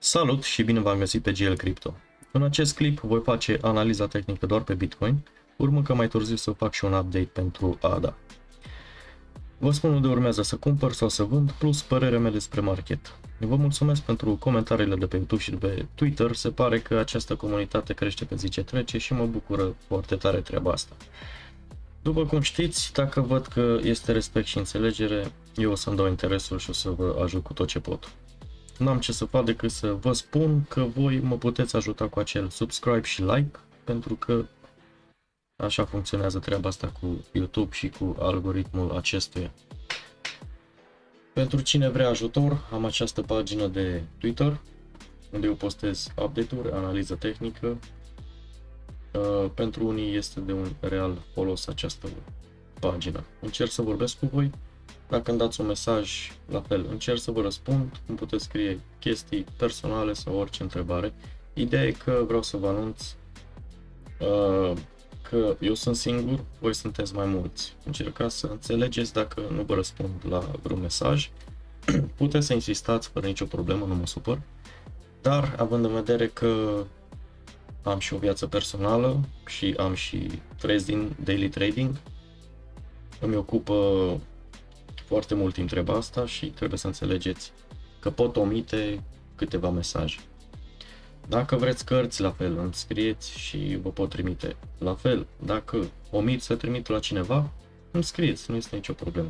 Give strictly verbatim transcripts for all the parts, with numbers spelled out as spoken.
Salut și bine v-am găsit pe G L Crypto. În acest clip voi face analiza tehnică doar pe Bitcoin, urmă că mai târziu să fac și un update pentru A D A. Vă spun unde urmează să cumpăr sau să vând, plus părerea mea despre market. Vă mulțumesc pentru comentariile de pe YouTube și de pe Twitter, se pare că această comunitate crește pe zi ce trece și mă bucură foarte tare treaba asta. După cum știți, dacă văd că este respect și înțelegere, eu o să-mi dau interesul și o să vă ajut cu tot ce pot. N-am ce să fac decât să vă spun că voi mă puteți ajuta cu acel subscribe și like, pentru că așa funcționează treaba asta cu YouTube și cu algoritmul acestuia. Pentru cine vrea ajutor, am această pagină de Twitter, unde eu postez update-uri, analiză tehnică. Pentru unii este de un real folos această pagină. Încerc să vorbesc cu voi. Dacă îmi dați un mesaj, la fel, încerc să vă răspund, îmi puteți scrie chestii personale sau orice întrebare. Ideea e că vreau să vă anunț uh, că eu sunt singur, voi sunteți mai mulți. Încercați să înțelegeți dacă nu vă răspund la vreun mesaj. Puteți să insistați fără nicio problemă, nu mă supăr. Dar, având în vedere că am și o viață personală și am și trăiesc din daily trading, îmi ocupă foarte mult timp treaba asta și trebuie să înțelegeți că pot omite câteva mesaje. Dacă vreți cărți, la fel, îmi scrieți și vă pot trimite. La fel, dacă omit să trimit la cineva, îmi scrieți, nu este nicio problemă.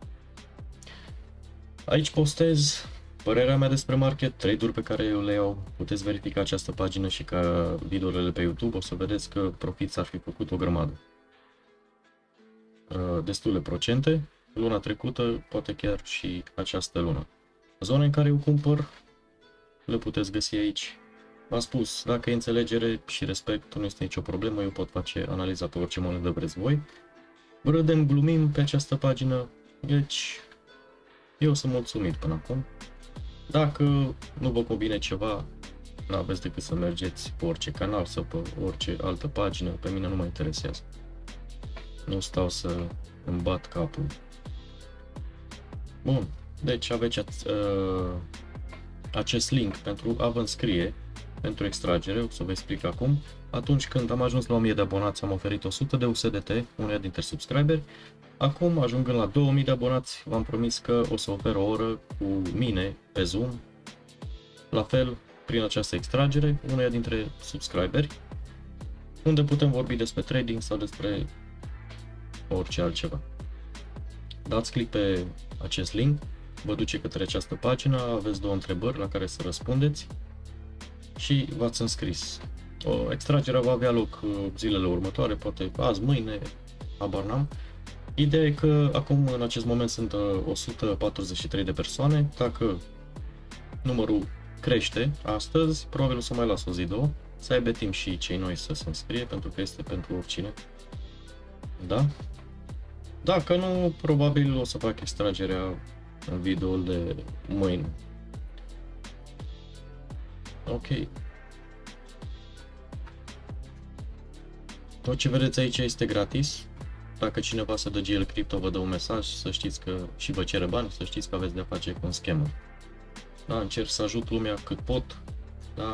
Aici postez părerea mea despre market, trade-uri pe care eu le iau. Puteți verifica această pagină și ca videourile pe YouTube, o să vedeți că profit s-ar fi făcut o grămadă. Destule procente. Luna trecută, poate chiar și această lună. Zone în care eu cumpăr, le puteți găsi aici. V-am spus, dacă e înțelegere și respect, nu este nicio problemă, eu pot face analiza pe orice monedă vreți voi. Râdem, glumim pe această pagină, deci eu sunt mulțumit până acum. Dacă nu vă convine ceva, nu aveți decât să mergeți pe orice canal sau pe orice altă pagină, pe mine nu mă interesează. Nu stau să îmi bat capul. Bun, deci aveți uh, acest link pentru a vă înscrie pentru extragere, o să vă explic acum. Atunci când am ajuns la o mie de abonați am oferit o sută de U S D T uneia dintre subscriberi. Acum, ajungând la două mii de abonați, v-am promis că o să ofer o oră cu mine pe Zoom, la fel prin această extragere, uneia dintre subscriberi, unde putem vorbi despre trading sau despre orice altceva. Dați click pe acest link, vă duce către această pagină, aveți două întrebări la care să răspundeți și v-ați înscris. O extragere va avea loc zilele următoare, poate azi, mâine, habar n-am. Ideea e că acum în acest moment sunt o sută patruzeci și trei de persoane, dacă numărul crește astăzi, probabil o să mai las o zi, două, să aibă timp și cei noi să se înscrie, pentru că este pentru oricine. Da? Dacă nu, probabil o să fac extragerea în videoul de mâine. Ok. Tot ce vedeți aici este gratis. Dacă cineva se dă G L Crypto, vă dă un mesaj, să știți că și vă cere bani, să știți că aveți de-a face cu un scammer. Da, încerc să ajut lumea cât pot. Da.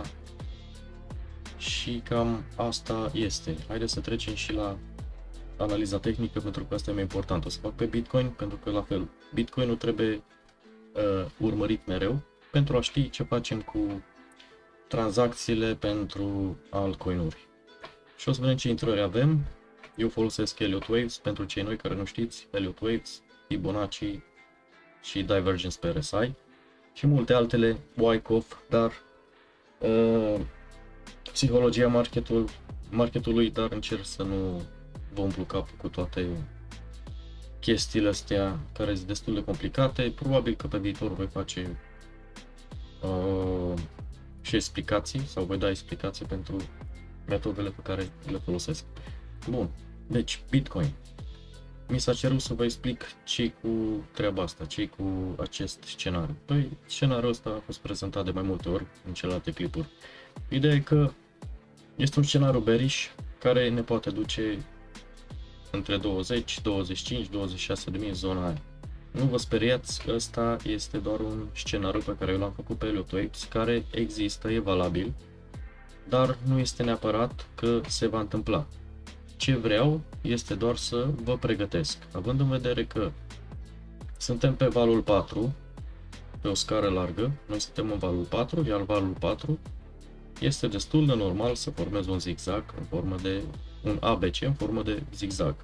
Și cam asta este. Haideți să trecem și la analiza tehnică, pentru că asta e mai important. O să fac pe Bitcoin, pentru că la fel, Bitcoinul trebuie uh, urmărit mereu pentru a ști ce facem cu tranzacțiile pentru altcoin-uri. Și o să vedem ce intrări avem. Eu folosesc Elliott Waves, pentru cei noi care nu știți, Elliott Waves, Fibonacci și Divergence pe R S I și multe altele, Wyckoff, dar uh, psihologia marketul, marketului, dar încerc să nu vă umplu capul cu toate chestiile astea care sunt destul de complicate. Probabil că pe viitor voi face uh, și explicații sau voi da explicații pentru metodele pe care le folosesc. Bun, deci Bitcoin. Mi s-a cerut să vă explic ce cu treaba asta, ce cu acest scenariu. Păi, scenariul ăsta a fost prezentat de mai multe ori în celelalte clipuri. Ideea e că este un scenariu bearish care ne poate duce între douăzeci, douăzeci și cinci, douăzeci și șase de mii în zona aia. Nu vă speriați, ăsta este doar un scenariu pe care eu l-am făcut pe Elliott Waves, care există, e valabil, dar nu este neapărat că se va întâmpla. Ce vreau este doar să vă pregătesc, având în vedere că suntem pe valul patru, pe o scară largă, noi suntem în valul patru, iar valul patru este destul de normal să formeze un zigzag în formă de un A B C în formă de zigzag.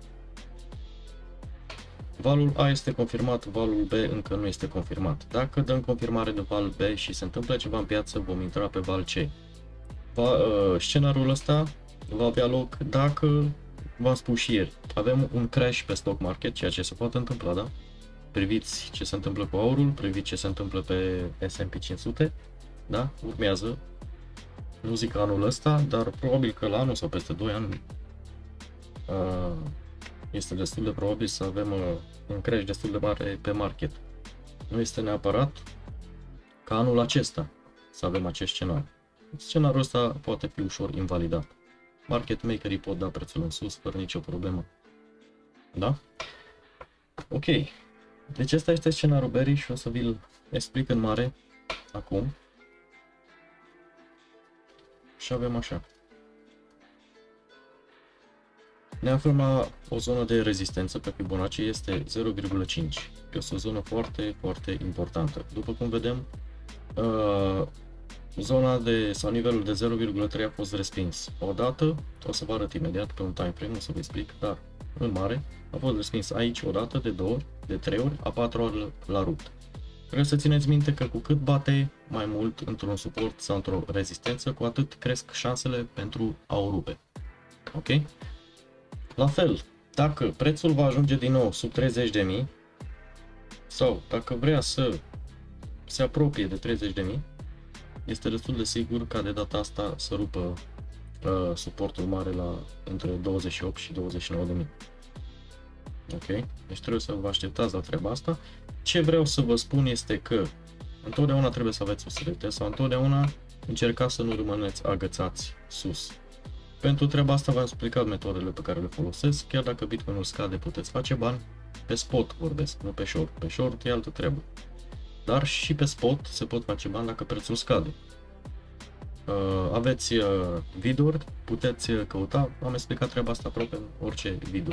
Valul A este confirmat, valul B încă nu este confirmat. Dacă dăm confirmare de val B și se întâmplă ceva în piață, vom intra pe val C. Va, uh, scenariul ăsta va avea loc dacă, v-am spus și ieri, avem un crash pe stock market, ceea ce se poate întâmpla, da? Priviți ce se întâmplă cu aurul, priviți ce se întâmplă pe S and P cinci sute, da? Urmează, nu zic anul ăsta, dar probabil că la anul sau peste doi ani uh, este destul de probabil să avem uh, un crash destul de mare pe market. Nu este neapărat ca anul acesta să avem acest scenariu. Scenariul ăsta poate fi ușor invalidat. Market makerii pot da prețul în sus fără nicio problemă. Da? Ok. Deci ăsta este scenariul bearish și o să vi-l explic în mare acum. Și avem așa. Ne aflăm la o zonă de rezistență pe Fibonacci, este zero virgulă cinci. Este o zonă foarte, foarte importantă. După cum vedem, uh, zona de, sau nivelul de zero virgulă trei a fost respins. Odată, o să vă arăt imediat pe un time frame, o să vă explic, dar în mare a fost respins aici odată, de două ori, de trei ori, a patru ori l-a rupt. Trebuie să țineți minte că cu cât bate mai mult într-un suport sau într-o rezistență, cu atât cresc șansele pentru a o rupe. Ok? La fel, dacă prețul va ajunge din nou sub treizeci de mii sau dacă vrea să se apropie de treizeci de mii, este destul de sigur ca de data asta să rupă uh, suportul mare la între douăzeci și opt și douăzeci și nouă de mii. Ok? Deci trebuie să vă așteptați la treaba asta. Ce vreau să vă spun este că întotdeauna trebuie să aveți susținere sau întotdeauna încercați să nu rămâneți agățați sus. Pentru treaba asta v-am explicat metodele pe care le folosesc. Chiar dacă Bitcoin-ul scade, puteți face bani. Pe spot vorbesc, nu pe short. Pe short e altă treabă. Dar și pe spot se pot face bani dacă prețul scade. Uh, aveți uh, videouri, puteți căuta. Am explicat treaba asta aproape în orice video.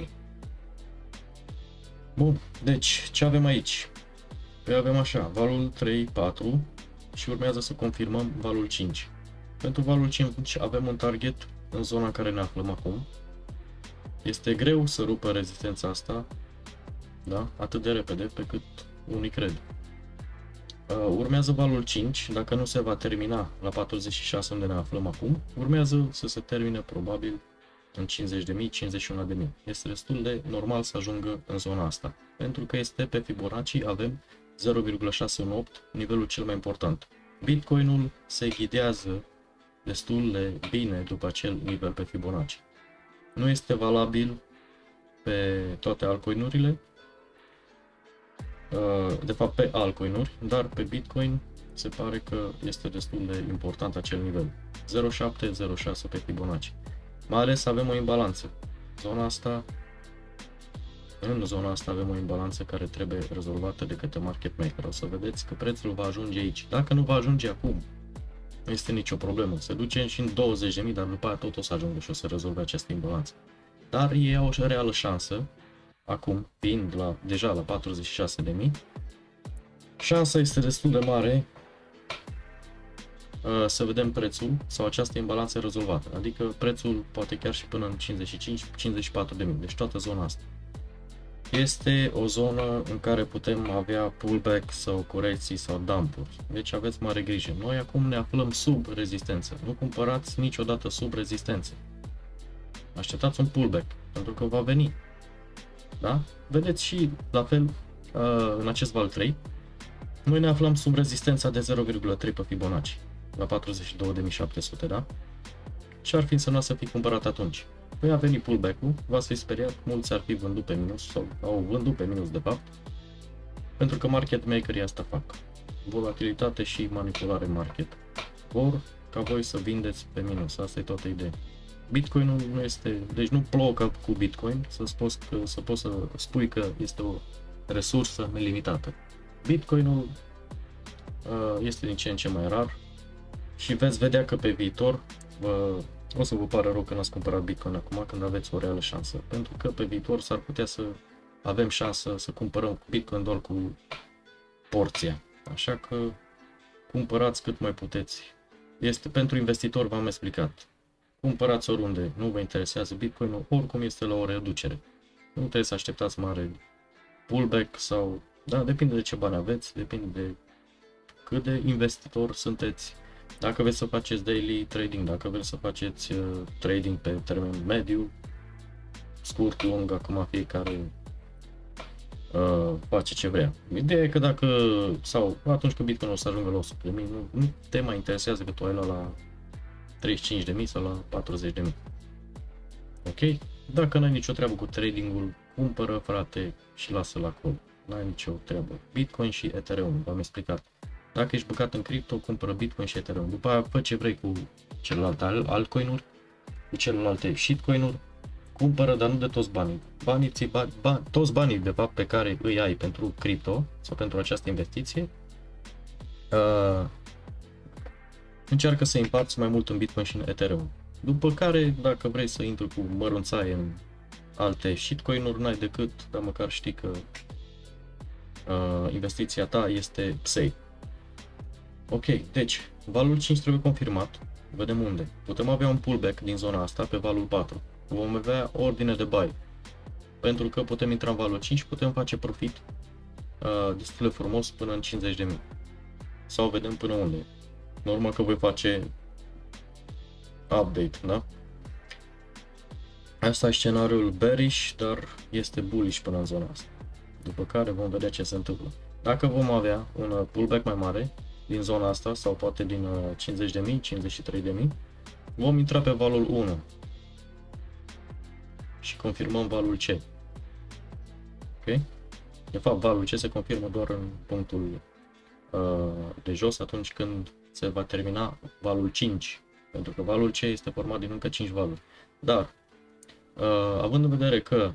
Bun, deci ce avem aici? Păi avem așa, valul trei, patru și urmează să confirmăm valul cinci. Pentru valul cinci avem un target în zona în care ne aflăm acum. Este greu să rupă rezistența asta, da? Atât de repede pe cât unii cred. Uh, urmează valul cinci, dacă nu se va termina la patruzeci și șase unde ne aflăm acum, urmează să se termine probabil în cincizeci de mii, cincizeci și unu de mii. Este destul de normal să ajungă în zona asta, pentru că este pe Fibonacci, avem zero virgulă șase unu opt, nivelul cel mai important. Bitcoinul se ghidează destul de bine după acel nivel pe Fibonacci. Nu este valabil pe toate altcoinurile, de fapt pe altcoinuri, dar pe Bitcoin se pare că este destul de important acel nivel. zero virgulă șapte zero virgulă șase pe Fibonacci. Mai ales avem o imbalanță. Zona asta, în zona asta avem o imbalanță care trebuie rezolvată de către market maker. O să vedeți că prețul va ajunge aici. Dacă nu va ajunge acum, nu este nicio problemă. Se duce și în douăzeci de mii, dar după aia tot o să ajungă și o să rezolve această imbalanță. Dar ei au o reală șansă, acum, fiind la, deja la patruzeci și șase de mii, șansa este destul de mare uh, să vedem prețul sau această imbalanță rezolvată. Adică prețul poate chiar și până în cincizeci și cinci cincizeci și patru de mii, deci toată zona asta. Este o zonă în care putem avea pullback sau corecții sau dump-uri. Deci aveți mare grijă. Noi acum ne aflăm sub rezistență. Nu cumpărați niciodată sub rezistență. Așteptați un pullback, pentru că va veni. Da? Vedeți și la fel în acest val trei. Noi ne aflăm sub rezistența de zero virgulă trei pe Fibonacci, la patruzeci și două de mii șapte sute, da? Ce ar fi însemnat să fi cumpărat atunci? Păi a venit pullback-ul, v-ați fi speriat, mulți ar fi vândut pe minus sau au vândut pe minus de fapt, pentru că market makerii asta fac. Volatilitate și manipulare market. Vor ca voi să vindeți pe minus, asta e toată ideea. Bitcoinul nu este, deci nu plouă cu Bitcoin, să, poți, să poți să spui că este o resursă nelimitată. Bitcoinul uh, este din ce în ce mai rar și veți vedea că pe viitor uh, o să vă pară rău că n-ați cumpărat Bitcoin acum când aveți o reală șansă, pentru că pe viitor s-ar putea să avem șansă să cumpărăm Bitcoin doar cu porția. Așa că cumpărați cât mai puteți. Este pentru investitori, v-am explicat. Cumpărați oriunde, nu vă interesează Bitcoinul, oricum este la o reducere. Nu trebuie să așteptați mare pullback sau, da, depinde de ce bani aveți, depinde de cât de investitor sunteți. Dacă vreți să faceți daily trading, dacă vreți să faceți uh, trading pe termen mediu, scurt, lung, acum fiecare uh, face ce vrea. Ideea e că dacă, sau atunci când Bitcoin o să ajungă la o sută de mii, nu, nu te mai interesează că tu ai luat la treizeci și cinci de mii sau la patruzeci de mii. Ok? Dacă n-ai nicio treabă cu tradingul, cumpără, frate, și lasă-l acolo. N-ai nicio treabă. Bitcoin și Ethereum, v-am explicat. Dacă ești băgat în cripto, cumpără Bitcoin și Ethereum. După aia fă ce vrei cu celelalte altcoin-uri, cu celelalte shitcoin-uri, cumpără, dar nu de toți banii. Banii ți bani, bani, toți banii de fapt pe care îi ai pentru cripto sau pentru această investiție, uh, încearcă să împarți mai mult în Bitcoin și în Ethereum. După care, dacă vrei să intri cu mărunțaie în alte shitcoin-uri, n-ai decât, dar măcar știi că uh, investiția ta este safe. Ok, deci, valul cinci trebuie confirmat. Vedem unde. Putem avea un pullback din zona asta pe valul patru. Vom avea ordine de buy. Pentru că putem intra în valul cinci, putem face profit uh, destul de frumos până în cincizeci de mii. Sau vedem până unde. Normal că voi face update, da? Asta e scenariul bearish, dar este bullish până în zona asta. După care vom vedea ce se întâmplă. Dacă vom avea un pullback mai mare din zona asta sau poate din cincizeci de mii, cincizeci și trei de mii, vom intra pe valul unu și confirmăm valul C. Ok? De fapt, valul C se confirmă doar în punctul uh, de jos atunci când se va termina valul cinci, pentru că valul C este format din încă cinci valuri. Dar, uh, având în vedere că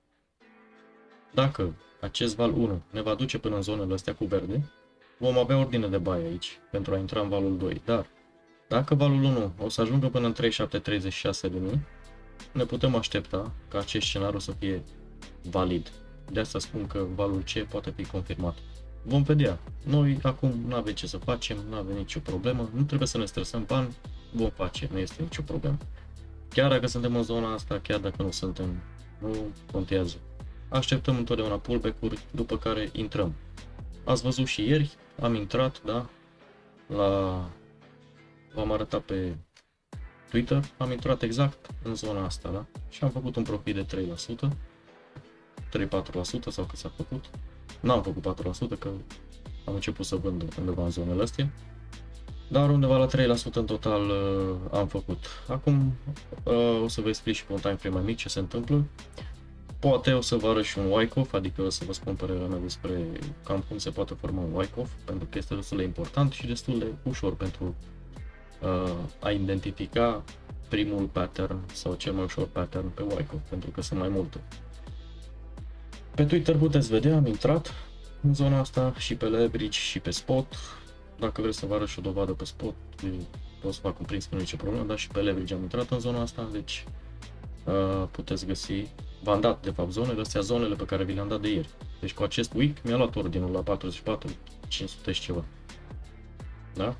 dacă acest val unu ne va duce până în zonele astea cu verde, vom avea ordine de buy aici pentru a intra în valul doi. Dar, dacă valul unu o să ajungă până în treizeci și șapte treizeci și șase de mii, ne putem aștepta ca acest scenariu să fie valid. De asta spun că valul C poate fi confirmat. Vom vedea. Noi acum nu avem ce să facem, nu avem nicio problemă, nu trebuie să ne stresăm bani, vom face, nu este nicio problemă. Chiar dacă suntem în zona asta, chiar dacă nu suntem, nu contează. Așteptăm întotdeauna pullback-uri, după care intrăm. Ați văzut și ieri, am intrat, da, la, v-am arătat pe Twitter, am intrat exact în zona asta, da, și am făcut un profit de trei la sută, trei patru la sută sau cât s-a făcut. N-am făcut patru la sută că am început să vând undeva în zonele astea, dar undeva la trei la sută în total uh, am făcut. Acum uh, o să vă explic și pe un time frame mai mic ce se întâmplă. Poate o să vă arăt și un wyckoff, adică o să vă spun părerea mea despre cam cum se poate forma un wyckoff, pentru că este destul de important și destul de ușor pentru uh, a identifica primul pattern sau cel mai ușor pattern pe wyckoff, pentru că sunt mai multe. Pe Twitter puteți vedea, am intrat în zona asta și pe leverage și pe spot. Dacă vreți să vă arăt și o dovadă pe spot, pot să fac un print screen, nicio problemă, dar și pe leverage am intrat în zona asta, deci uh, puteți găsi. V-am dat de fapt zonele, astea zonele pe care vi le-am dat de ieri. Deci cu acest week mi-a luat ordinul la patruzeci și patru, cinci sute și ceva. Da?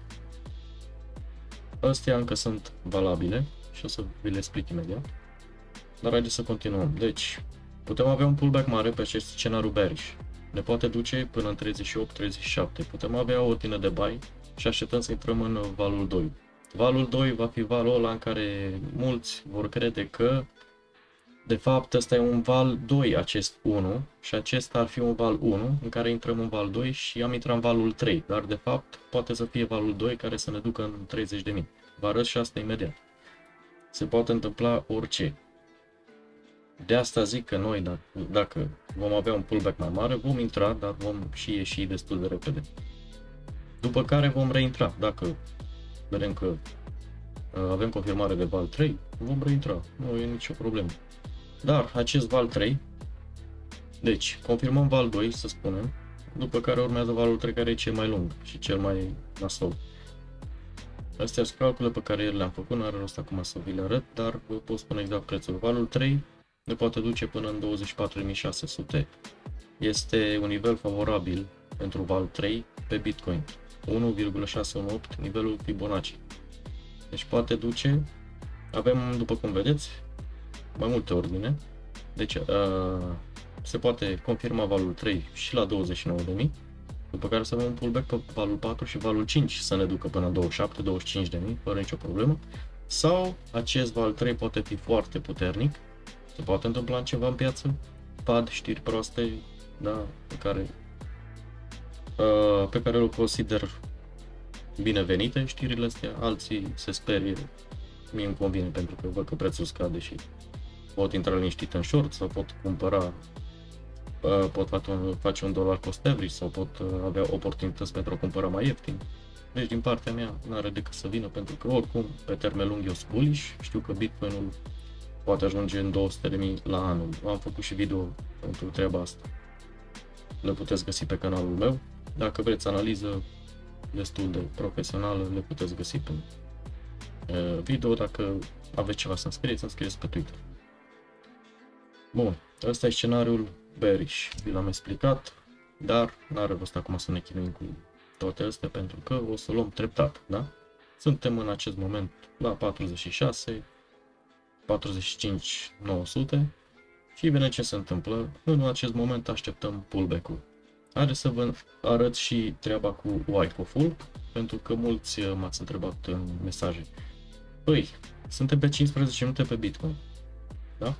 Astea încă sunt valabile și o să vi le explic imediat. Dar haideți să continuăm. Deci, putem avea un pullback mare pe acest scenariu bearish. Ne poate duce până în treizeci și opt treizeci și șapte. Putem avea o ordine de buy și așteptăm să intrăm în valul doi. Valul doi va fi valul ăla în care mulți vor crede că de fapt ăsta e un val doi, acest unu, și acesta ar fi un val unu în care intrăm în val doi și am intrat în valul trei, dar de fapt poate să fie valul doi care să ne ducă în treizeci de mii. Vă arăt și asta imediat. Se poate întâmpla orice. De asta zic că noi, dacă, dacă vom avea un pullback mai mare, vom intra, dar vom și ieși destul de repede. După care vom reintra. Dacă vedem că avem confirmare de val trei, vom reintra. Nu e nicio problemă. Dar acest val trei Deci, confirmăm val doi, să spunem, după care urmează valul trei, care e cel mai lung și cel mai nasol. Astea sunt calcule pe care le-am făcut, nu are rost acum să vi le arăt, dar vă pot spune exact prețul. Valul trei ne poate duce până în douăzeci și patru mii șase sute. Este un nivel favorabil pentru val trei pe Bitcoin. unu virgulă șase unu opt, nivelul Fibonacci. Deci poate duce, avem, după cum vedeți, mai multe ordine. Deci uh, se poate confirma valul trei și la douăzeci și nouă de mii. După care să avem un pullback pe valul patru și valul cinci să ne ducă până în douăzeci și șapte douăzeci și cinci de mii, fără nicio problemă. Sau acest val trei poate fi foarte puternic, se poate întâmpla ceva în piață, pad, știri proaste, da, pe care, uh, pe care le consider binevenite știrile astea, alții se sperie, mie îmi convine pentru că văd că prețul scade și pot intra liniștit în short sau pot cumpăra, pot face un dollar cost average sau pot avea oportunități pentru a cumpăra mai ieftin. Deci din partea mea nu are decât să vină, pentru că oricum pe termen lung eu sunt bullish, știu că Bitcoinul poate ajunge în două sute de mii la anul. Am făcut și video pentru treaba asta. Le puteți găsi pe canalul meu. Dacă vreți analiză destul de profesională, le puteți găsi pe video. Dacă aveți ceva să-mi scrieți, să-mi scrieți pe Twitter. Bun, ăsta e scenariul bearish, vi l-am explicat, dar n-are rost acum să ne chinuim cu toate astea, pentru că o să luăm treptat, da? Suntem în acest moment la patruzeci și șase, patruzeci și cinci nouă sute și bine ce se întâmplă, în acest moment așteptăm pullback-ul. Haideți să vă arăt și treaba cu Wyckoff-ul, pentru că mulți m-ați întrebat în mesaje. Păi, suntem pe cincisprezece minute pe Bitcoin, da?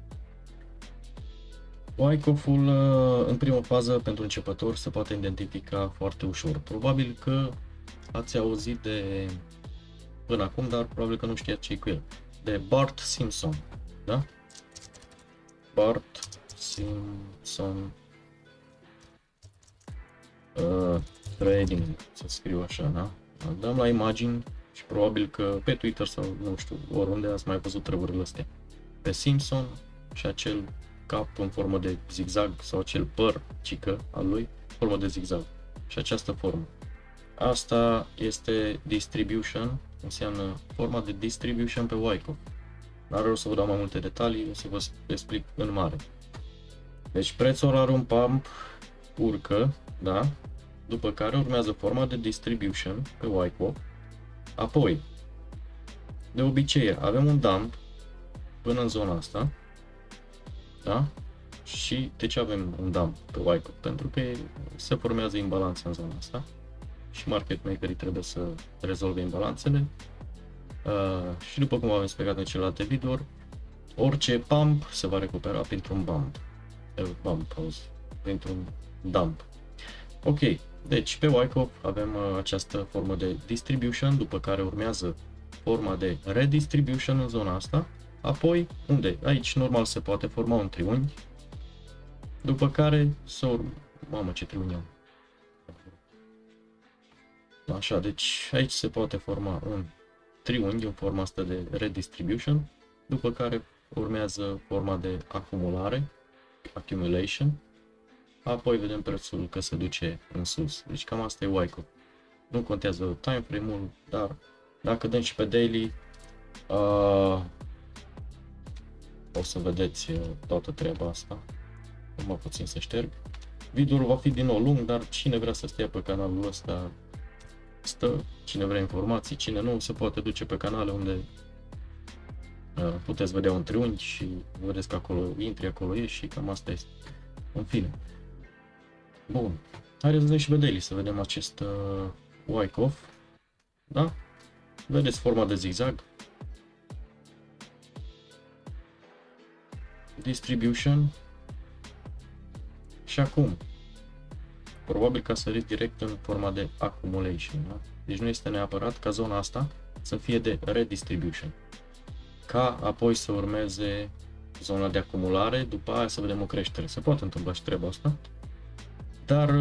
Wyckoff-ul în primă fază pentru începători se poate identifica foarte ușor. Probabil că ați auzit de până acum, dar probabil că nu știați ce e cu el. De Bart Simpson, da? Bart Simpson uh, Trading, să scriu așa, da? Dăm la imagini și probabil că pe Twitter sau nu știu, oriunde ați mai văzut treburile astea. Pe Simpson și acel cap în formă de zigzag sau acel păr cică al lui, formă de zigzag și această formă. Asta este distribution, înseamnă forma de distribution pe Wyckoff. N-are rost să vă dau mai multe detalii, o să vă explic în mare. Deci prețul are un pump, urcă, da? După care urmează forma de distribution pe Wyckoff. Apoi, de obicei, avem un dump până în zona asta. Da? Și de ce avem un dump pe Wyckoff? Pentru că se formează imbalanțe în zona asta și market makerii trebuie să rezolve imbalanțele. Uh, și după cum am explicat în celelalte videouri, orice pump se va recupera printr-un bump. Uh, bump printr-un dump. Ok, deci pe Wyckoff avem uh, această formă de distribution, după care urmează forma de redistribution în zona asta. Apoi, unde? Aici normal se poate forma un triunghi, după care să urmă. Mamă, ce triunghi am. Așa, deci aici se poate forma un triunghi în forma asta de redistribution, după care urmează forma de acumulare, accumulation, apoi vedem prețul că se duce în sus. Deci cam asta e Wyckoff. Nu contează time frame-ul, dar dacă dăm și pe daily, uh, o să vedeți toată treaba asta. Mai puțin să șterg. Videoul va fi din nou lung, dar cine vrea să stea pe canalul ăsta stă, cine vrea informații, cine nu, se poate duce pe canale unde uh, puteți vedea un triunghi și vedeți că acolo intri, acolo ieși și cam asta este. În fine. Bun. Haideți să vedem și pe daily, să vedem acest uh, Wyckoff. Da? Vedeți forma de zigzag. Distribution. Și acum, probabil că a sărit direct în forma de accumulation, da? Deci nu este neapărat ca zona asta să fie de redistribution, ca apoi să urmeze zona de acumulare, după aia să vedem o creștere. Se poate întâmpla și treaba asta, dar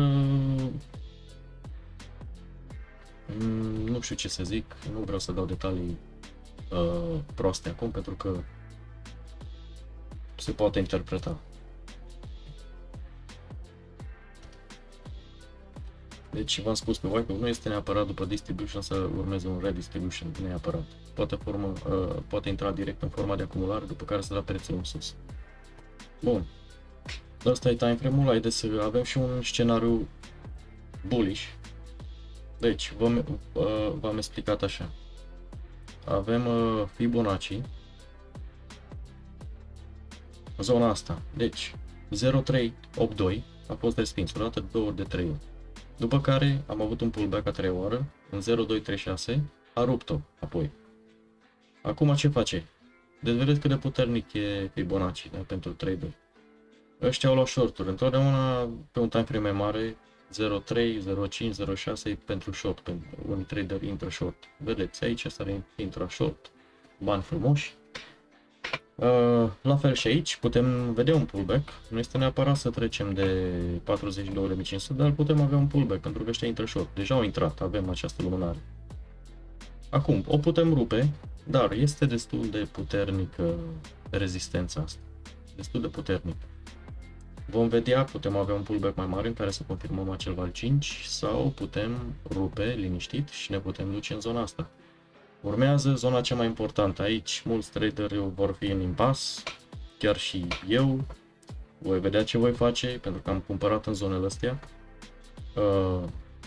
nu știu ce să zic, nu vreau să dau detalii uh, proaste acum, pentru că se poate interpreta. Deci v-am spus că wipe-ul nu este neapărat după distribution să urmeze un redistribution, neapărat. Poate, formă, uh, poate intra direct în forma de acumulare, după care să da prețul în sus. Bun. Ăsta e time frame-ul, haideți să avem și un scenariu bullish. Deci, v-am, uh, v-am explicat așa. Avem uh, Fibonacci. Zona asta. Deci, zero trei opt doi a fost respins o dată, de două ori, de trei ori. După care am avut un pullback a treia oară în zero doi trei șase, a rupt-o apoi. Acum ce face? Deci vedeți cât de puternic e Fibonacci, da, pentru trader. Ăștia au luat short-uri, întotdeauna pe un time frame mai mare, zero trei, zero cinci, zero șase pentru short, pentru un trader intră short. Vedeți, aici sare intră short, bani frumoși. Uh, la fel și aici putem vedea un pullback, nu este neapărat să trecem de patruzeci și două de mii cinci sute, dar putem avea un pullback pentru că ăștia intră short, deja au intrat, avem această lumânare. Acum, o putem rupe, dar este destul de puternică rezistența asta, destul de puternic. Vom vedea, putem avea un pullback mai mare în care să confirmăm acel val cinci sau putem rupe liniștit și ne putem duce în zona asta. Urmează zona cea mai importantă. Aici mulți traderi vor fi în impas, chiar și eu. Voi vedea ce voi face, pentru că am cumpărat în zonele astea. Uh,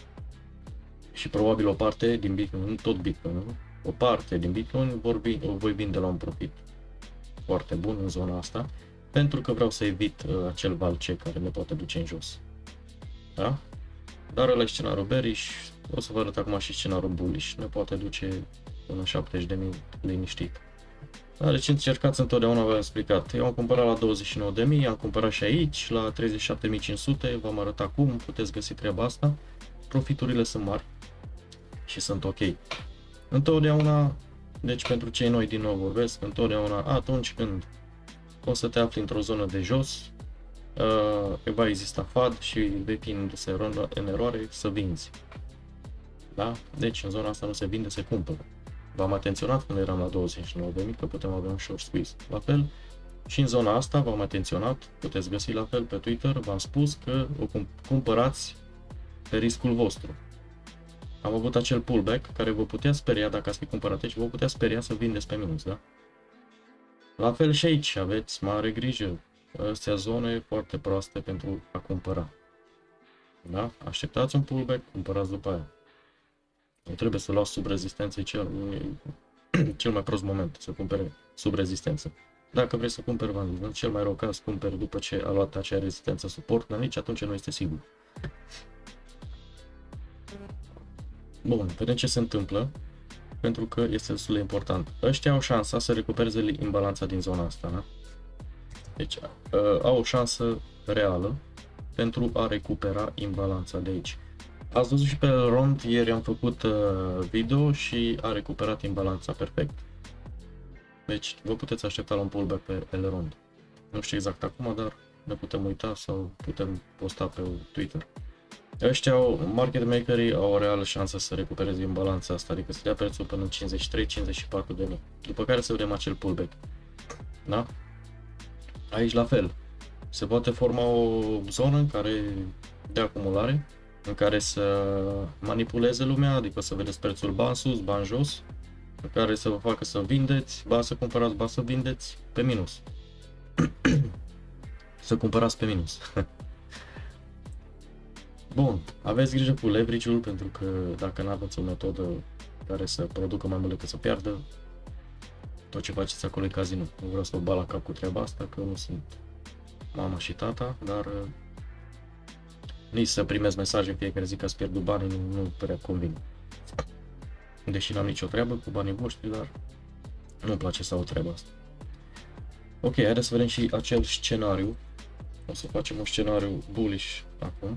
și probabil o parte din Bitcoin, nu tot Bitcoin, nu? O parte din Bitcoin vor vi, o voi vinde la un profit foarte bun în zona asta, pentru că vreau să evit uh, acel val C care ne poate duce în jos. Da? Dar ăla e scenariul bearish, o să vă arăt acum și scenariul bullish, ne poate duce până șaptezeci de mii liniștit. Da, deci încercați întotdeauna, v-am explicat. Eu am cumpărat la douăzeci și nouă de mii, am cumpărat și aici la treizeci și șapte mii cinci sute, v-am arătat cum puteți găsi treaba asta. Profiturile sunt mari și sunt ok. Întotdeauna, deci pentru cei noi din nou vorbesc, întotdeauna atunci când o să te afli într-o zonă de jos, uh, va exista F A D și vei fi indus în eroare să vinzi. Da? Deci în zona asta nu se vinde, se cumpără. V-am atenționat când eram la douăzeci și nouă de mii că putem avea un short squeeze. La fel și în zona asta v-am atenționat, puteți găsi la fel pe Twitter, v-am spus că o cumpărați pe riscul vostru. Am avut acel pullback care vă putea speria, dacă ați fi cumpărat aici, vă putea speria să vindeți pe minus, da? La fel și aici, aveți mare grijă. Astea zone foarte proaste pentru a cumpăra. Da? Așteptați un pullback, cumpărați după aia. Nu trebuie să luați sub rezistență, cel, cel mai prost moment să cumpere sub rezistență. Dacă vrei să cumperi, v-am zis, în cel mai rău caz cumperi după ce a luat acea rezistență suport, dar nici atunci nu este sigur. Bun, vedem ce se întâmplă, pentru că este destul de important. Ăștia au șansa să recupereze imbalanța din zona asta, da? Deci uh, au o șansă reală pentru a recupera imbalanța de aici. Ați văzut și pe Elrond, ieri am făcut uh, video și a recuperat imbalanța perfect. Deci vă puteți aștepta la un pullback pe Elrond. Nu știu exact acum, dar ne putem uita sau putem posta pe Twitter. Ăștia, market makerii, au o reală șansă să recupereze imbalanța asta, adică să dea prețul până în cincizeci și trei cincizeci și patru de mii. După care să vedem acel pullback. Da? Aici la fel. Se poate forma o zonă în care de acumulare, în care să manipuleze lumea, adică să vedeți prețul bani sus, bani jos, în care să vă facă să vindeți, ba să cumpărați, ba să vindeți pe minus. Să cumpărați pe minus. Bun, aveți grijă cu leverage-ul, pentru că dacă nu aveți o metodă care să producă mai mult decât să piardă, tot ce faceți acolo e casino. Nu vreau să vă bat la cap cu treaba asta, că nu sunt mama și tata, dar nici să primesc mesaje în fiecare zi că ați pierdut banii, nu, nu prea convine. Deși n-am nicio treabă cu banii voștri, dar nu-mi place să aud treaba asta. Ok, haideți să vedem și acel scenariu. O să facem un scenariu bullish acum,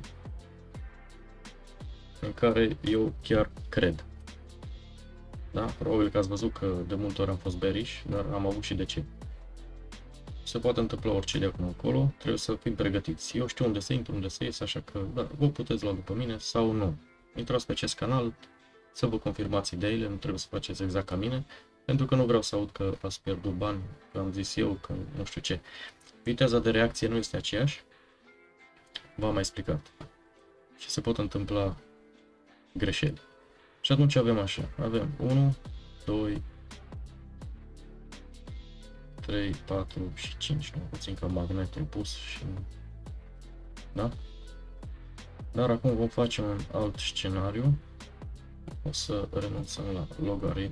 în care eu chiar cred. Da? Probabil că ați văzut că de multe ori am fost bearish, dar am avut și de ce. Se poate întâmpla orice de acum încolo, trebuie să fim pregătiți. Eu știu unde să intru, unde să ies, așa că da, vă puteți lua după mine sau nu. Intrați pe acest canal să vă confirmați ideile, nu trebuie să faceți exact ca mine, pentru că nu vreau să aud că ați pierdut bani, că am zis eu, că nu știu ce. Viteza de reacție nu este aceeași, v-am mai explicat. Și se pot întâmpla greșeli. Și atunci avem așa, avem unu, doi, trei, patru și cinci, nu? Puțin ca magnetul pus și... Da? Dar acum vom face un alt scenariu. O să renunțăm la logaritm.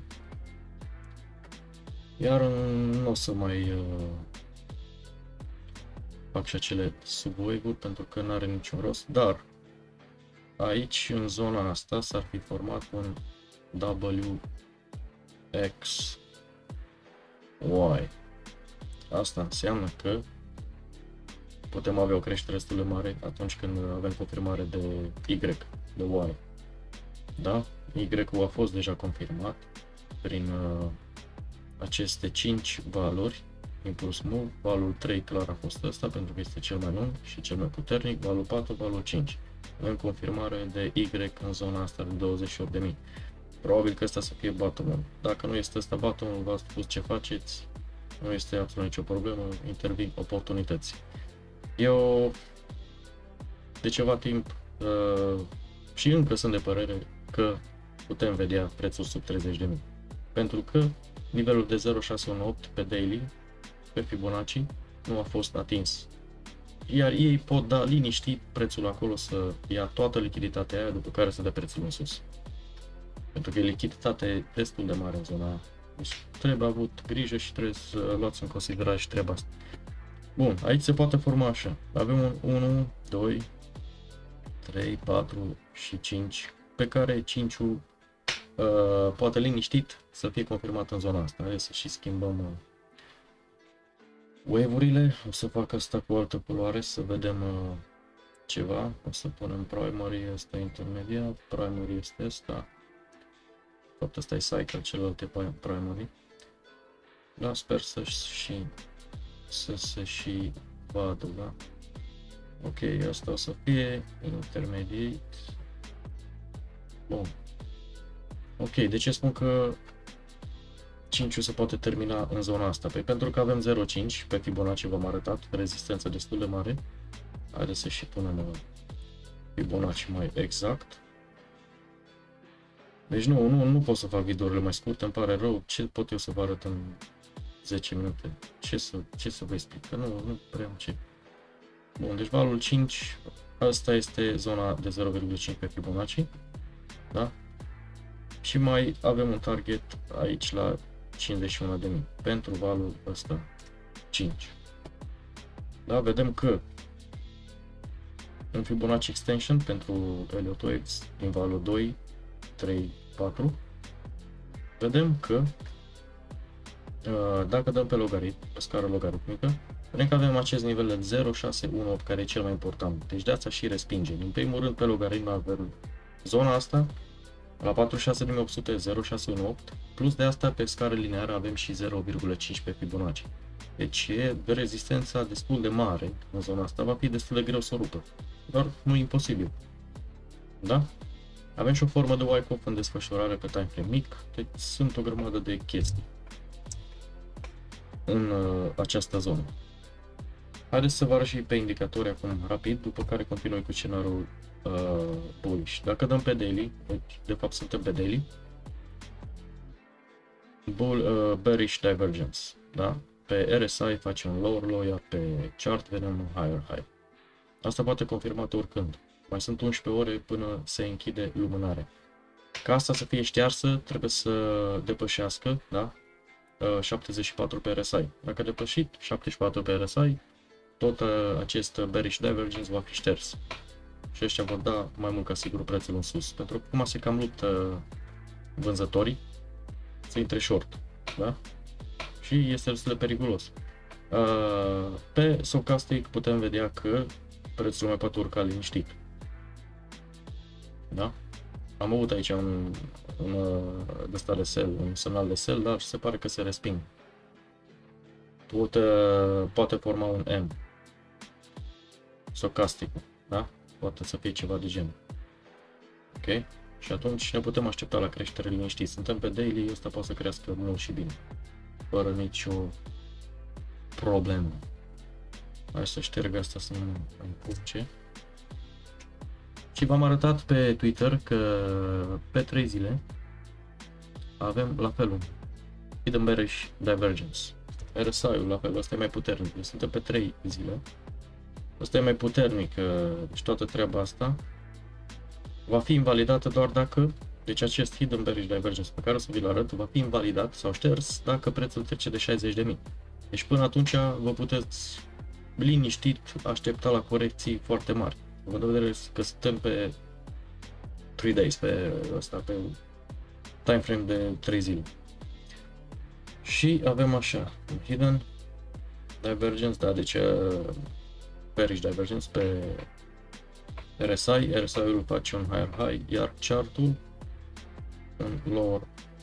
Iar nu o să mai uh, fac și acele subwave-uri pentru că nu are niciun rost. Dar aici, în zona asta, s-ar fi format un W X Y. Asta înseamnă că putem avea o creștere destul de mare atunci când avem confirmare de Y, de Y. Da? Y-ul a fost deja confirmat prin uh, aceste cinci valori, impuls move, valul trei clar a fost ăsta pentru că este cel mai lung și cel mai puternic, valul patru, valul cinci. Avem confirmare de Y în zona asta de douăzeci și opt de mii. Probabil că ăsta să fie bottom-ul. Dacă nu este ăsta bottom-ul, v-ați spus ce faceți, nu este absolut nicio problemă, intervin oportunități. Eu de ceva timp uh, și încă sunt de părere că putem vedea prețul sub treizeci de mii. Pentru că nivelul de zero virgulă șase unu opt pe daily, pe Fibonacci, nu a fost atins. Iar ei pot da liniștit prețul acolo să ia toată lichiditatea aia, după care să dea prețul în sus. Pentru că e lichiditate destul de mare în zona aia. Deci trebuie avut grijă și trebuie să luați în considerare și treaba asta. Bun, aici se poate forma așa. Avem un unu, doi, trei, patru și cinci, pe care cinci-ul uh, poate liniștit să fie confirmat în zona asta. Hai să și schimbăm uh, wave-urile. O să fac asta cu altă culoare să vedem uh, ceva. O să punem primary, asta intermediat, primary este asta. De fapt, asta e cycle, celelalte primary. Da, sper să și să se și vadă, da? Ok, asta o să fie intermediate. Bun. Ok, de ce spun că cinci se poate termina în zona asta? Păi pentru că avem zero virgulă cinci pe Fibonacci, v-am arătat, rezistență destul de mare. Haideți să și punem Fibonacci mai exact. Deci nu, nu, nu pot să fac videourile mai scurte, îmi pare rău. Ce pot eu să vă arăt în zece minute? Ce să, ce să vă explic? Că nu, nu prea am ce. Bun, deci valul cinci, asta este zona de zero virgulă cinci pe Fibonacci. Da? Și mai avem un target aici la cincizeci și unu de mii pentru valul ăsta cinci. Da? Vedem că în Fibonacci Extension pentru Elliott X din valul doi, trei, patru, vedem că dacă dăm pe logaritm, pe scară logaritmică, vedem că avem acest nivel de zero virgulă șase unu opt care e cel mai important. Deci de asta și respinge. În primul rând pe logaritm avem zona asta la patruzeci și șase de mii opt sute, zero virgulă șase unu opt, plus de asta pe scară lineară avem și zero virgulă cinci pe Fibonacci. Deci e rezistența destul de mare în zona asta, va fi destul de greu să o rupă, dar nu e imposibil. Da? Avem și o formă de Wyckoff în desfășurare pe timeframe mic, deci sunt o grămadă de chestii în uh, această zonă. Haideți să vă arăt și pe indicatori acum rapid, după care continui cu scenariul uh, bullish. Dacă dăm pe daily, deci de fapt suntem pe daily, bull, uh, bearish divergence, da? Pe R S I facem un lower low, iar pe chart vedem un higher high. Asta poate confirmat oricând. Mai sunt unsprezece ore până se închide lumânarea. Ca asta să fie ștearsă, trebuie să depășească, da? șaptezeci și patru pe R S I. Dacă a depășit șaptezeci și patru pe R S I, tot acest bearish divergence va fi șters. Și ăștia vor da mai mult ca sigur prețul în sus. Pentru că acum se cam luptă vânzătorii să intre short. Da? Și este destul de periculos. Pe stochastic putem vedea că prețul mai poate urca liniștit. Da? Am avut aici un, un, de de sell, un semnal de sell, dar se pare că se resping. Poate, poate forma un M. Stochastic, da? Poate să fie ceva de genul. Ok? Și atunci ne putem aștepta la creștere liniștit. Suntem pe daily, ăsta poate să crească mult și bine. Fără nicio problemă. Hai să șterg asta să nu mai încurce. Și v-am arătat pe Twitter că pe trei zile avem la fel un Hidden Bearish Divergence. R S I-ul la fel, ăsta e mai puternic, deci suntem pe trei zile. Ăsta e mai puternic și toată treaba asta va fi invalidată doar dacă, deci acest Hidden Bearish Divergence pe care o să vi-l arăt va fi invalidat sau șters dacă prețul trece de șaizeci de mii. Deci până atunci vă puteți liniștit aștepta la corecții foarte mari. Având în vedere că suntem pe trei days, pe ăsta, pe time frame de trei zile. Și avem așa, un Hidden Divergence, da, deci uh, Bearish Divergence pe R S I, R S I-ul face un higher high, iar chartul un lower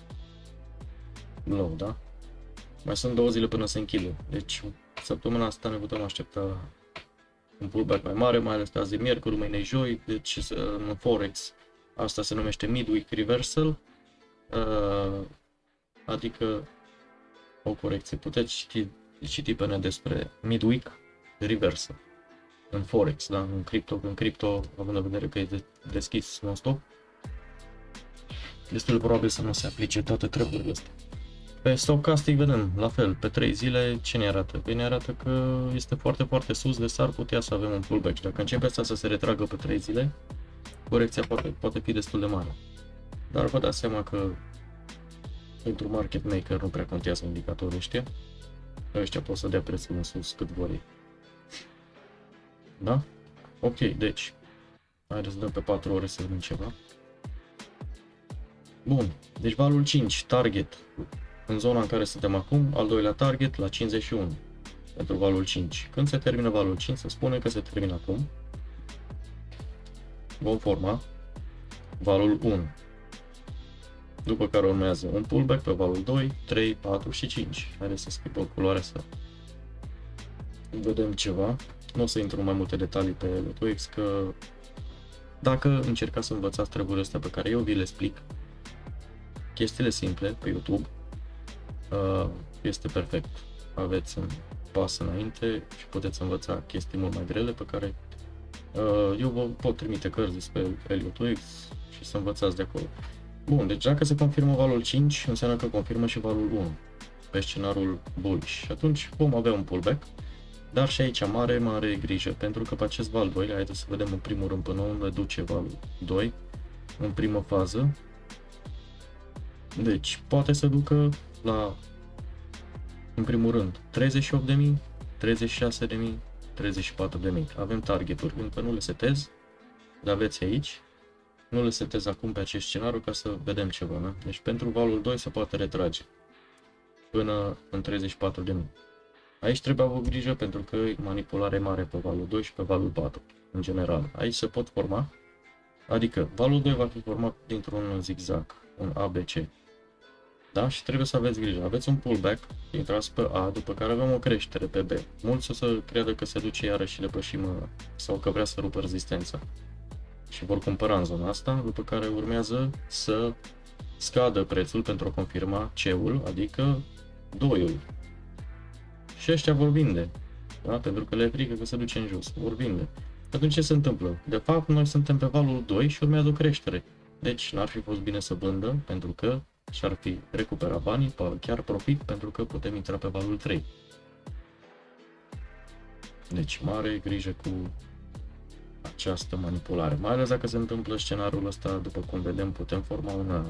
low, da? Mai sunt două zile până se închide, deci săptămâna asta ne putem aștepta un pullback mai mare, mai ales azi miercuri, mâine joi, deci în Forex asta se numește midweek reversal, uh, adică o corecție. Puteți citi, citi pe net despre midweek reversal în Forex, da? În cripto, în cripto, având în vedere că e deschis non-stop, destul de probabil să nu se aplice toate treburile astea. Pe stochastic vedem, la fel, pe trei zile, ce ne arată? Păi ne arată că este foarte, foarte sus, de s-ar putea să avem un pullback. Și dacă începe asta să se retragă pe trei zile, corecția poate, poate fi destul de mare. Dar vă dați seama că pentru market maker nu prea contează indicatorii ăștia. Ăștia pot să dea prețul în sus cât vor ei. Da? Ok, deci, haideți să dăm pe patru ore să vedem ceva. Bun, deci valul cinci, target, în zona în care suntem acum, al doilea target la cincizeci și unu pentru valul cinci. Când se termină valul cinci, se spune că se termină acum. Vom forma valul unu. După care urmează un pullback pe valul doi, trei, patru și cinci. Haideți să schimbăm culoarea să vedem ceva. Nu o să intru în mai multe detalii pe Lotoix, că dacă încercați să învățați treburile astea pe care eu vi le explic, chestiile simple pe YouTube, este perfect. Aveți un pas înainte și puteți învăța chestii mult mai grele pe care eu vă pot trimite cărți despre Lotoix și să învățați de acolo. Bun, deci dacă se confirmă valul cinci, înseamnă că confirmă și valul unu pe scenariul bullish și atunci vom avea un pullback, dar și aici mare, mare grijă, pentru că pe acest val doi, haideți să vedem în primul rând până unde duce valul doi în primă fază. Deci poate să ducă la, în primul rând, treizeci și opt de mii, treizeci și șase de mii, treizeci și patru de mii. Avem targeturi, încă nu le setez, le aveți aici. Nu le setez acum pe acest scenariu ca să vedem ceva, da? Deci pentru valul doi se poate retrage până în treizeci și patru de mii. Aici trebuie avut grijă pentru că e manipulare mare pe valul doi și pe valul patru, în general. Aici se pot forma, adică valul doi va fi format dintr-un zigzag, un A B C. Da? Și trebuie să aveți grijă. Aveți un pullback, intrați pe A, după care avem o creștere pe B. Mulți o să creadă că se duce iarăși și depășim sau că vrea să rupă rezistența și vor cumpăra în zona asta, după care urmează să scadă prețul pentru a confirma C-ul, adică doi-ul. Și ăștia vor vinde, da? Pentru că le e frică că se duce în jos, vor vinde. Atunci ce se întâmplă? De fapt, noi suntem pe valul doi și urmează o creștere. Deci n-ar fi fost bine să vândă, pentru că și-ar fi recuperat banii, chiar profit, pentru că putem intra pe valul trei. Deci mare grijă cu această manipulare, mai ales dacă se întâmplă scenariul ăsta, după cum vedem, putem forma una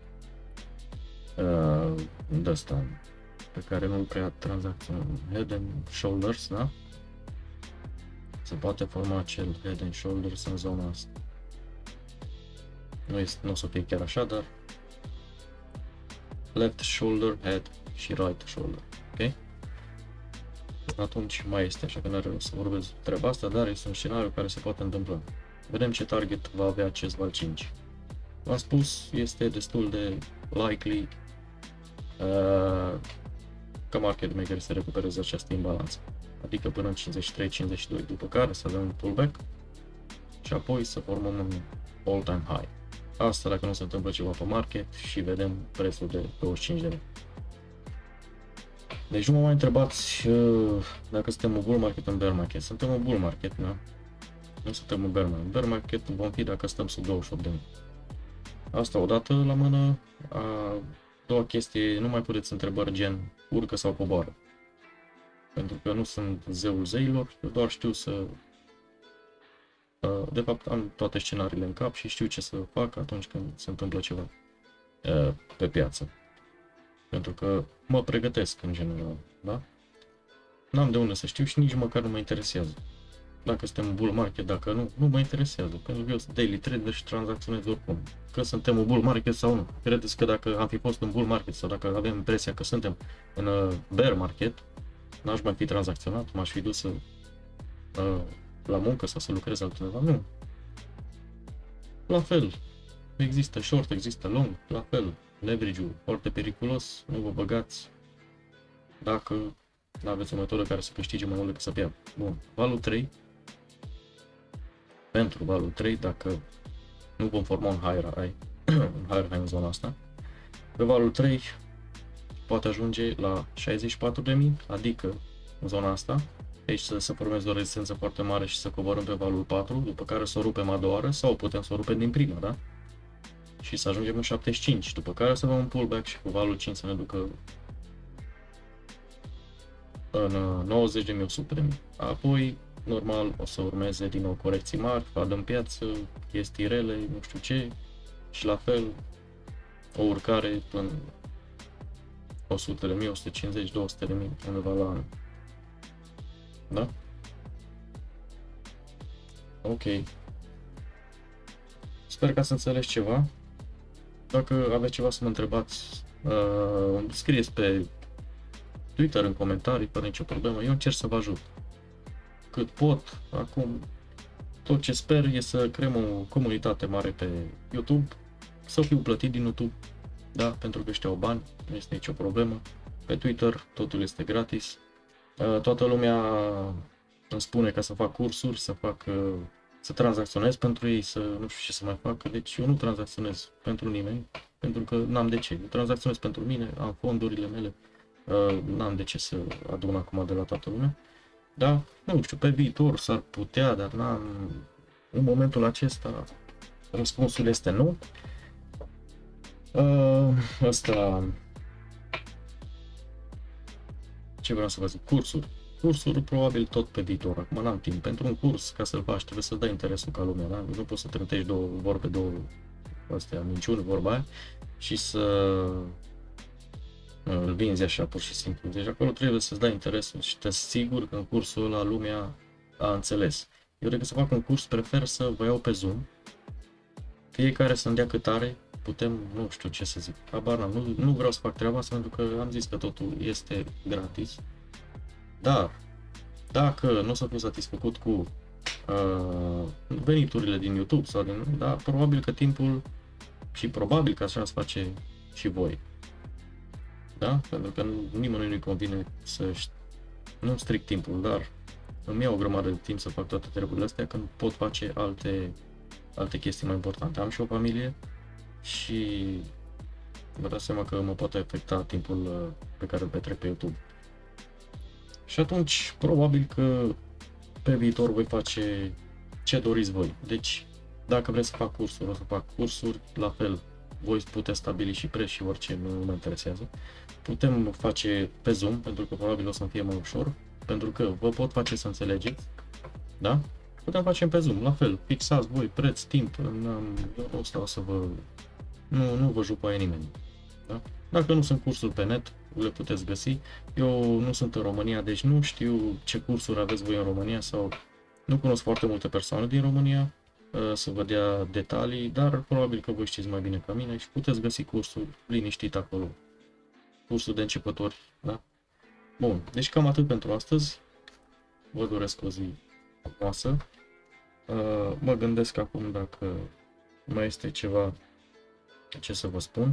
uh, de ăsta pe care nu prea tranzacționăm, head and shoulders, da? Se poate forma acel head and shoulders în zona asta. Nu, este, nu o să fie chiar așa, dar left shoulder, head și right shoulder, ok? Atunci mai este, așa că n-are rost să vorbesc treaba asta, dar este un scenariu care se poate întâmpla. Vedem ce target va avea acest val cinci. V-am spus, este destul de likely uh, ca market maker să recupereze această imbalanță, adică până în cincizeci și trei cincizeci și doi, după care să avem un pullback și apoi să formăm un all-time high. Asta dacă nu se întâmplă ceva pe market și vedem prețul de douăzeci și cinci de mii. Deci nu mă mai întrebați uh, dacă suntem în bull market, în bear market. Suntem în bull market, da? Nu suntem în bear market. Bear market vom fi dacă stăm sub douăzeci și opt de mii. Asta odată la mână. A doua chestie, nu mai puneți întrebări gen urcă sau coboară. Pentru că nu sunt zeul zeilor, eu doar știu să... De fapt am toate scenariile în cap și știu ce să fac atunci când se întâmplă ceva pe piață. Pentru că mă pregătesc în general, da? N-am de unde să știu și nici măcar nu mă interesează. Dacă suntem în bull market, dacă nu, nu mă interesează. Pentru că eu sunt daily trader și tranzacționez oricum. Că suntem în bull market sau nu. Credeți că dacă am fi fost în bull market sau dacă avem impresia că suntem în bear market, n-aș mai fi tranzacționat, m-aș fi dus să, uh, la muncă sau să lucrez altundeva? Nu. La fel. Există short, există long, la fel. Leverage-ul foarte periculos, nu vă băgați dacă nu aveți o metodă care să câștige mai mult decât să pierdă. Bun. Valul trei. Pentru valul trei, dacă nu vom forma un higher high, un higher high în zona asta, pe valul trei poate ajunge la șaizeci și patru de mii, adică în zona asta, aici să se formeze o rezistență foarte mare și să coborâm pe valul patru, după care să o rupem a doua oară sau putem să o rupem din prima, da? Și să ajungem în șaptezeci și cinci, după care să avem un pullback și cu valul cinci să ne ducă în nouăzeci de mii, o sută de mii. Apoi, normal, o să urmeze din nou corecții mari, fadă în piață, chestii rele, nu știu ce, și la fel o urcare până o sută de mii, o sută cincizeci, două sute de mii undeva la an. Da? Ok. Sper ca să înțelegi ceva. Dacă aveți ceva să mă întrebați, uh, scrieți pe Twitter, în comentarii, fără nicio problemă. Eu încerc să vă ajut cât pot. Acum, tot ce sper e să creăm o comunitate mare pe YouTube, să fiu plătit din YouTube, da, pentru că ăștia au bani, nu este nicio problemă. Pe Twitter totul este gratis. Uh, toată lumea îmi spune ca să fac cursuri, să fac, uh, să tranzacționez pentru ei, să nu știu ce să mai fac. Deci eu nu tranzacționez pentru nimeni, pentru că n-am de ce. Eu tranzacționez pentru mine, am fondurile mele, uh, n-am de ce să adun acum de la toată lumea. Da, nu știu, pe viitor s-ar putea, dar n-am, în momentul acesta răspunsul este nu. Uh, asta, ce vreau să vă zic, cursuri. Cursuri probabil tot pe viitor, acum n-am timp. Pentru un curs, ca să-l faci, trebuie să dai interesul ca lumea, da? Nu poți să trântești două vorbe, două astea, minciuni, vorba aia, și să îl vinzi așa pur și simplu. Deci acolo trebuie să-ți dai interesul și te sigur că în cursul ăla lumea a înțeles. Eu decât să fac un curs prefer să vă iau pe Zoom, fiecare să-mi dea cât are, putem, nu știu ce să zic, habar n-am, nu, nu vreau să fac treaba asta pentru că am zis că totul este gratis, dar dacă nu o să fiu satisfăcut cu uh, veniturile din YouTube sau din, da, probabil că timpul și probabil că așa se face și voi. Da? Pentru că nimănui nu-i convine să nu stric timpul, dar îmi iau o grămadă de timp să fac toate treburile astea când pot face alte, alte chestii mai importante. Am și o familie și vă dați seama că mă poate afecta timpul pe care îl petrec pe YouTube. Și atunci, probabil că pe viitor voi face ce doriți voi. Deci, dacă vreți să fac cursuri, o să fac cursuri, la fel. Voi puteți stabili și preț și orice, nu mă interesează. Putem face pe Zoom, pentru că probabil o să-mi fie mai ușor, pentru că vă pot face să înțelegeți, da? Putem face pe Zoom, la fel, fixați voi preț, timp, eu nu stau să vă, nu, nu vă jupaie nimeni, da? Dacă nu sunt cursuri pe net, le puteți găsi. Eu nu sunt în România, deci nu știu ce cursuri aveți voi în România sau nu cunosc foarte multe persoane din România să vă dea detalii, dar probabil că voi știți mai bine ca mine și puteți găsi cursul liniștit acolo. Cursul de începători, da? Bun, deci cam atât pentru astăzi. Vă doresc o zi frumoasă. Mă gândesc acum dacă mai este ceva ce să vă spun.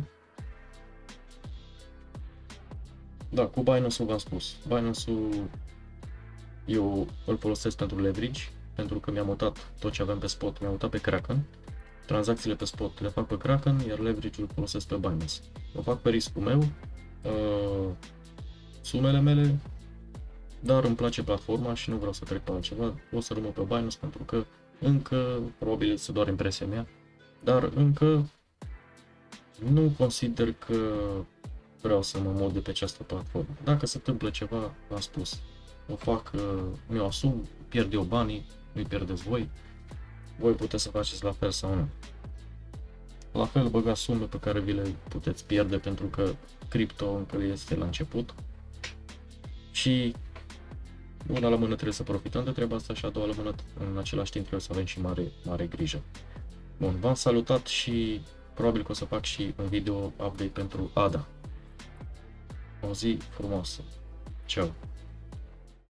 Da, cu Binance-ul v-am spus. Binance-ul eu îl folosesc pentru leverage, pentru că mi-am mutat tot ce aveam pe spot, mi-am mutat pe Kraken. Tranzacțiile pe spot le fac pe Kraken, iar leverage-ul folosesc pe Binance. O fac pe riscul meu, uh, sumele mele, dar îmi place platforma și nu vreau să trec pe altceva. O să rămân pe Binance pentru că încă, probabil este doar impresia mea, dar încă nu consider că vreau să mă mut de pe această platformă. Dacă se întâmplă ceva, v-am spus, o fac, mi-o asum, pierd eu banii, nu-i pierdeți voi, voi puteți să faceți la fel sau nu. La fel băgați sume pe care vi le puteți pierde pentru că cripto încă este la început și una la mână trebuie să profităm de treaba asta și a doua la mână în același timp trebuie să avem și mare, mare grijă. Bun, v-am salutat și probabil că o să fac și un video update pentru A D A. O zi frumoasă. Ciao.